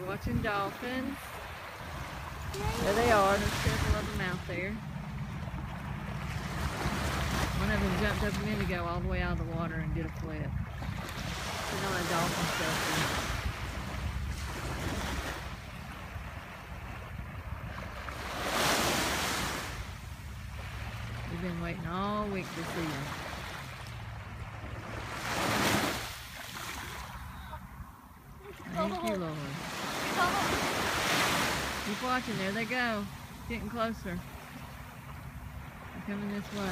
Watching dolphins. There they are. There's several of them out there. One of them jumped up a minute ago all the way out of the water and did a flip. You know that dolphin stuff. We've been waiting all week to see them. Thank you, Lord. Keep watching. There they go. Getting closer. They're coming this way.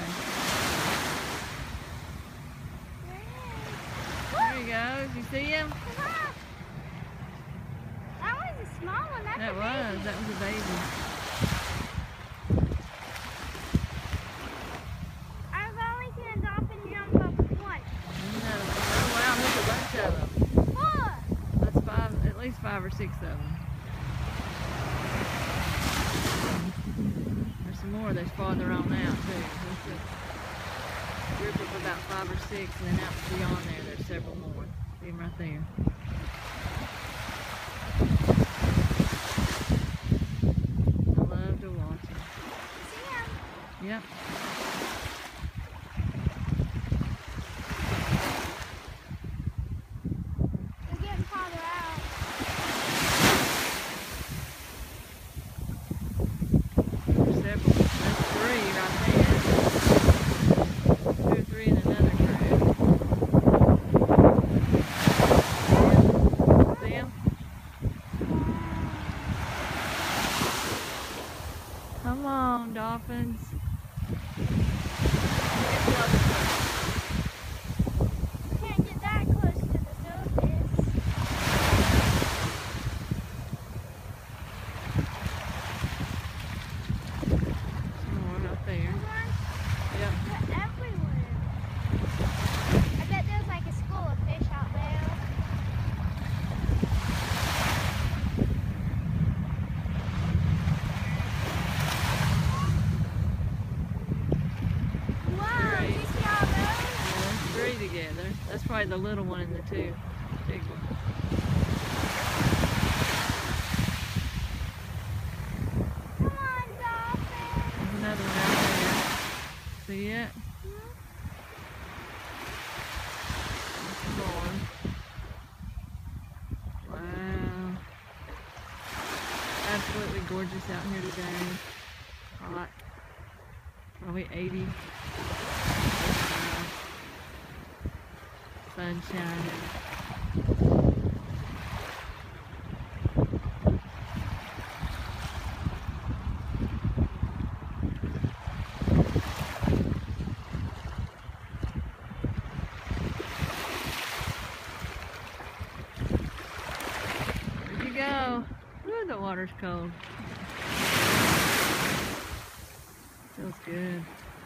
There he goes. You see him? That was a small one. That was. That was a baby. I've only seen a dolphin jump up once. Oh wow, there's a bunch of them. That's five, at least 5 or 6 of them. There's some more that's farther on out too. There's a group of about 5 or 6, and then out beyond there, there's several more. See them right there. I love to watch them. See them? Yep. They're getting farther out. There's several. That's 3 right there. 2 or 3 in another group. See them? Come on, dolphins. Can't get that close to the surface. Some more up there. Yep. They're everywhere. I bet there's like a school of fish out there. Wow, did you see all those? Yeah, there's 3 together. That's probably the little one and the 2 big ones. Come on, dolphin. There's another one out there. See it? There's more. Wow. Absolutely gorgeous out here today. Hot. Probably 80. Wow. Sun shining. There you go. Ooh, the water's cold. Feels good.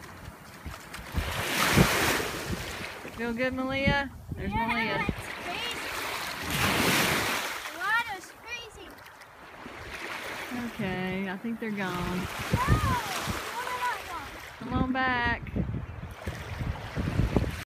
Feel good, Malia? There's Malia. It's freezing. The water's freezing. Okay, I think they're gone. No, they're not gone. Come on back.